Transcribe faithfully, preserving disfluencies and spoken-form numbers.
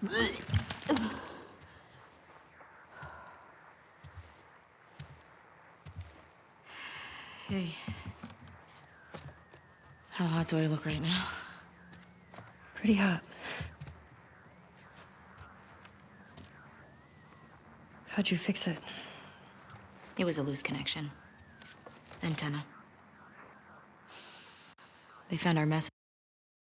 Hey. How hot do I look right now? Pretty hot. How'd you fix it? It was a loose connection. Antenna. They found our message.